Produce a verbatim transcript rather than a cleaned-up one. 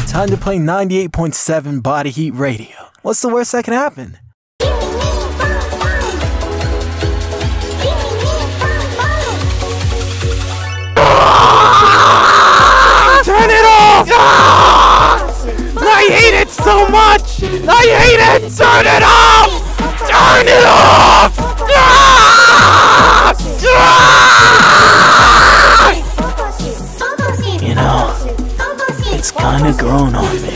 Time to play ninety-eight point seven Body Heat Radio. What's the worst that can happen? Turn it off! I hate it so much! I hate it! Turn it off! Turn it off! You know, it's kinda grown on me.